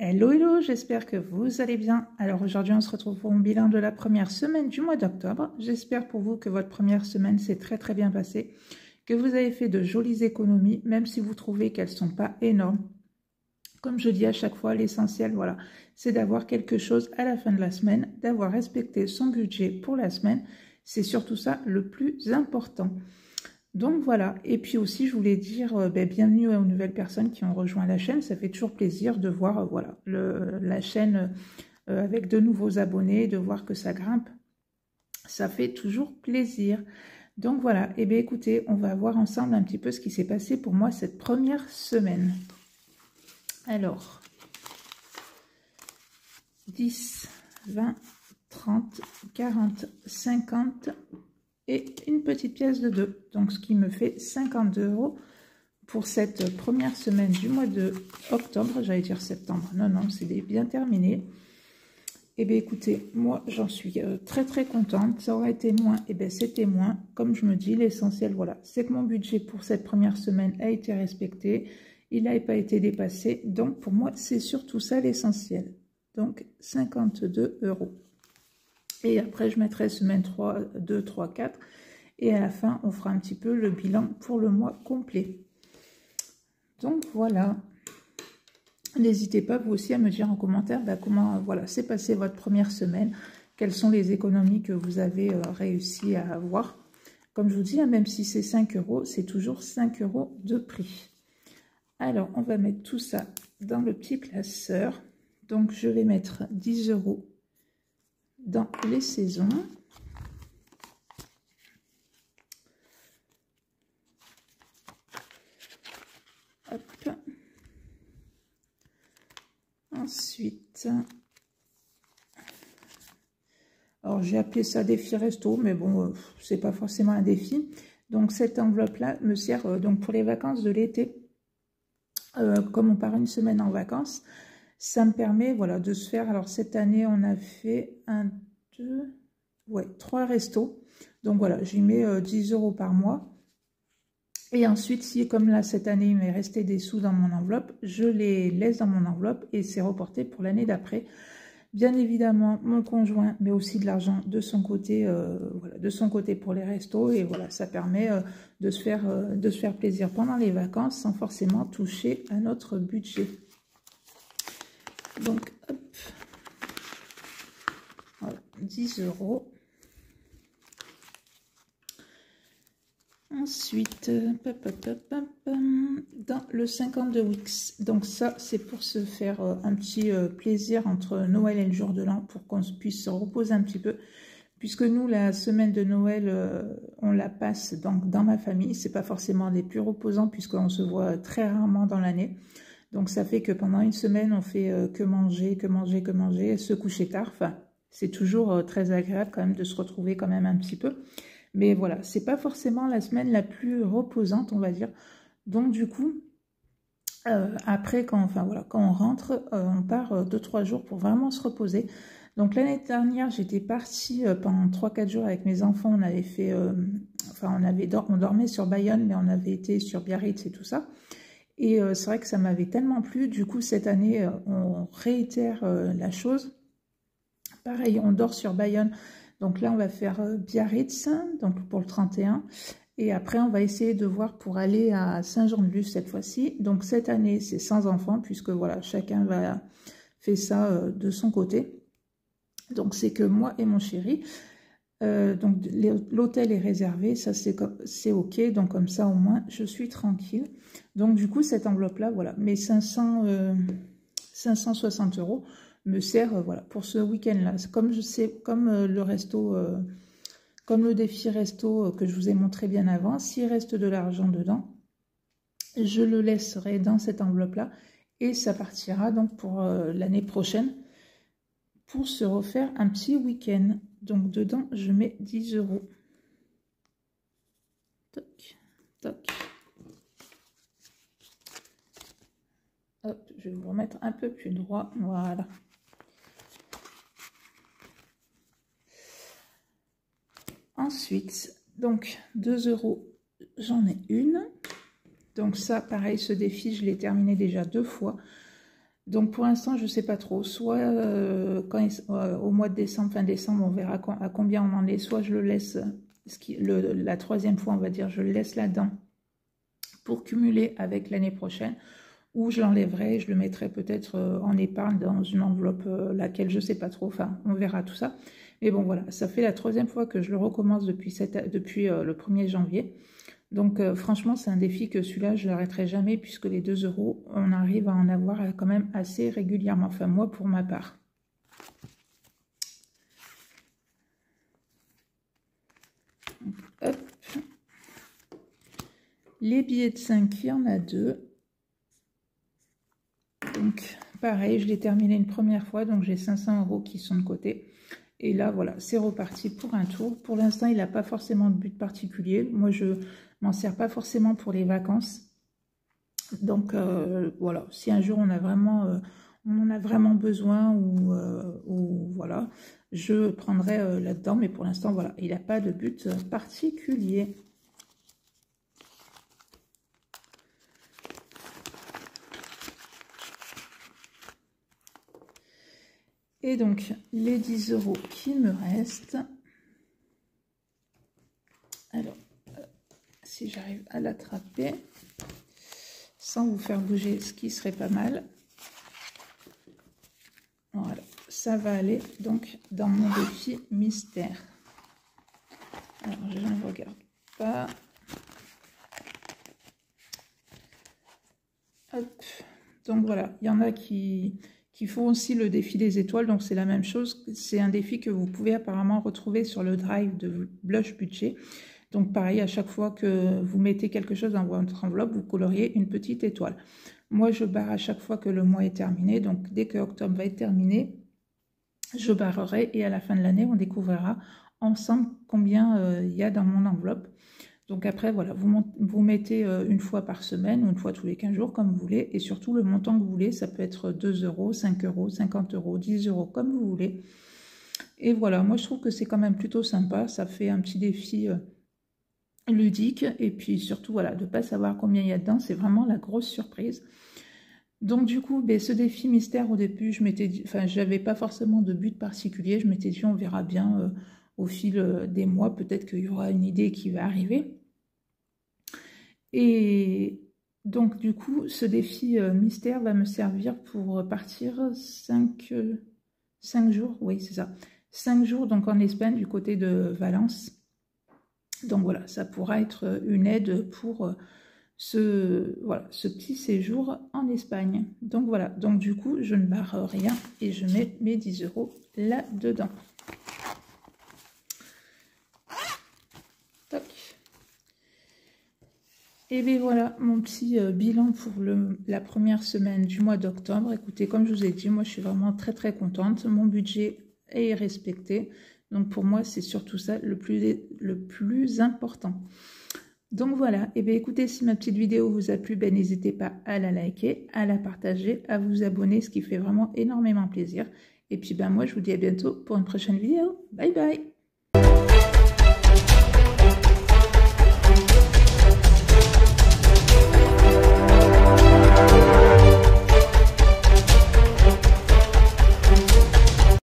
Hello, hello, j'espère que vous allez bien. Alors aujourd'hui, on se retrouve pour un bilan de la première semaine du mois d'octobre. J'espère pour vous que votre première semaine s'est très bien passée, que vous avez fait de jolies économies, même si vous trouvez qu'elles ne sont pas énormes. Comme je dis à chaque fois, l'essentiel, voilà, c'est d'avoir quelque chose à la fin de la semaine, d'avoir respecté son budget pour la semaine. C'est surtout ça le plus important. Donc voilà, et puis aussi je voulais dire bienvenue aux nouvelles personnes qui ont rejoint la chaîne. Ça fait toujours plaisir de voir voilà, la chaîne avec de nouveaux abonnés, de voir que ça grimpe. Ça fait toujours plaisir. Donc voilà, et bien écoutez, on va voir ensemble un petit peu ce qui s'est passé pour moi cette première semaine. Alors, 10, 20, 30, 40, 50... et une petite pièce de 2, donc ce qui me fait 52 € pour cette première semaine du mois de octobre, j'allais dire septembre, non, c'est bien terminé. Et bien écoutez, moi j'en suis très contente, ça aurait été moins, et bien c'était moins, comme je me dis, l'essentiel voilà, c'est que mon budget pour cette première semaine a été respecté, il n'a pas été dépassé, donc pour moi c'est surtout ça l'essentiel, donc 52 €. Et après, je mettrai semaine 3, 2, 3, 4. Et à la fin, on fera un petit peu le bilan pour le mois complet. Donc voilà. N'hésitez pas vous aussi à me dire en commentaire comment voilà, s'est passée votre première semaine. Quelles sont les économies que vous avez réussi à avoir. Comme je vous dis, même si c'est 5 €, c'est toujours 5 € de prix. Alors, on va mettre tout ça dans le petit classeur. Donc, je vais mettre 10 € dans les saisons. Hop. Ensuite, alors j'ai appelé ça défi resto, mais bon, c'est pas forcément un défi. Donc cette enveloppe-là me sert donc pour les vacances de l'été. Comme on part une semaine en vacances, ça me permet voilà, de se faire, alors cette année on a fait 3 restos, donc voilà, j'y mets 10 € par mois, et ensuite si comme là cette année il m'est resté des sous dans mon enveloppe, je les laisse dans mon enveloppe et c'est reporté pour l'année d'après. Bien évidemment mon conjoint met aussi de l'argent de son côté, voilà, de son côté pour les restos, et voilà, ça permet de se faire plaisir pendant les vacances sans forcément toucher à notre budget. Donc hop, voilà, 10 €. Ensuite, dans le 50 de Wix, donc ça c'est pour se faire un petit plaisir entre Noël et le jour de l'an, pour qu'on puisse se reposer un petit peu, puisque nous la semaine de Noël on la passe donc dans ma famille, c'est pas forcément les plus reposants puisqu'on se voit très rarement dans l'année, donc ça fait que pendant une semaine on fait que manger, se coucher tard, enfin c'est toujours très agréable quand même de se retrouver quand même un petit peu. Mais voilà, c'est pas forcément la semaine la plus reposante, on va dire. Donc du coup, après, quand on rentre, on part 2-3 jours pour vraiment se reposer. Donc l'année dernière, j'étais partie pendant 3-4 jours avec mes enfants. On avait fait, on dormait sur Bayonne, mais on avait été sur Biarritz et tout ça. Et c'est vrai que ça m'avait tellement plu. Du coup, cette année, on réitère la chose. Pareil, on dort sur Bayonne. Donc là, on va faire Biarritz, donc pour le 31. Et après, on va essayer de voir pour aller à Saint-Jean-de-Luz cette fois-ci. Donc cette année, c'est sans enfants, puisque voilà, chacun va faire ça de son côté. Donc c'est que moi et mon chéri. Donc l'hôtel est réservé, ça c'est ok. Donc comme ça, au moins, je suis tranquille. Donc du coup, cette enveloppe-là, voilà, mes 560 € me sert voilà, pour ce week-end-là. Comme le resto, comme le défi resto que je vous ai montré bien avant, s'il reste de l'argent dedans, je le laisserai dans cette enveloppe-là et ça partira donc pour l'année prochaine pour se refaire un petit week-end. Donc dedans, je mets 10 €. Toc, toc. Hop, je vais vous remettre un peu plus droit, voilà. Ensuite, donc 2 €, j'en ai une. Donc ça, pareil, ce défi, je l'ai terminé déjà 2 fois. Donc pour l'instant, je ne sais pas trop. Soit au mois de décembre, fin décembre, on verra à combien on en est. Soit je le laisse, la troisième fois, on va dire, je le laisse là-dedans pour cumuler avec l'année prochaine. Ou je l'enlèverai et je le mettrai peut-être en épargne dans une enveloppe, laquelle je ne sais pas trop. Enfin, on verra tout ça. Mais bon, voilà, ça fait la troisième fois que je le recommence depuis le 1er janvier. Donc franchement, c'est un défi que celui-là, je ne l'arrêterai jamais puisque les 2 €, on arrive à en avoir quand même assez régulièrement. Enfin, moi, pour ma part. Hop. Les billets de 5, il y en a 2. Donc, pareil, je l'ai terminé une première fois, donc j'ai 500 € qui sont de côté. Et là, voilà, c'est reparti pour un tour. Pour l'instant, il n'a pas forcément de but particulier. Moi, je m'en sers pas forcément pour les vacances. Donc, voilà, si un jour on en a vraiment besoin ou voilà, je prendrai là-dedans. Mais pour l'instant, voilà, il n'a pas de but particulier. Et donc, les 10 € qui me restent. Alors, si j'arrive à l'attraper, sans vous faire bouger, ce qui serait pas mal. Voilà, ça va aller donc dans mon défi mystère. Alors, je ne regarde pas. Hop. Donc voilà, il y en a qui font aussi le défi des étoiles, donc c'est la même chose. C'est un défi que vous pouvez apparemment retrouver sur le drive de Blush Budget. Donc pareil, à chaque fois que vous mettez quelque chose dans votre enveloppe, vous coloriez une petite étoile. Moi, je barre à chaque fois que le mois est terminé. Donc dès que octobre va être terminé, je barrerai et à la fin de l'année, on découvrira ensemble combien il y a dans mon enveloppe. Donc après, voilà, vous mettez une fois par semaine ou une fois tous les 15 jours, comme vous voulez. Et surtout, le montant que vous voulez, ça peut être 2 €, 5 €, 50 €, 10 €, comme vous voulez. Et voilà, moi, je trouve que c'est quand même plutôt sympa. Ça fait un petit défi ludique. Et puis surtout, voilà, de ne pas savoir combien il y a dedans, c'est vraiment la grosse surprise. Donc du coup, ce défi mystère, au début, j'avais pas forcément de but particulier. Je m'étais dit, on verra bien au fil des mois, peut-être qu'il y aura une idée qui va arriver. Et donc du coup, ce défi mystère va me servir pour partir 5 jours, oui c'est ça, 5 jours donc en Espagne du côté de Valence. Donc voilà, ça pourra être une aide pour ce petit séjour en Espagne. Donc voilà, donc du coup, je ne barre rien et je mets mes 10 € là-dedans. Toc. Et bien voilà mon petit bilan pour la première semaine du mois d'octobre. Écoutez, comme je vous ai dit, moi je suis vraiment très très contente. Mon budget est respecté. Donc pour moi, c'est surtout ça le plus important. Donc voilà, et bien écoutez, si ma petite vidéo vous a plu, n'hésitez pas à la liker, à la partager, à vous abonner, ce qui fait vraiment énormément plaisir. Et puis moi je vous dis à bientôt pour une prochaine vidéo. Bye bye!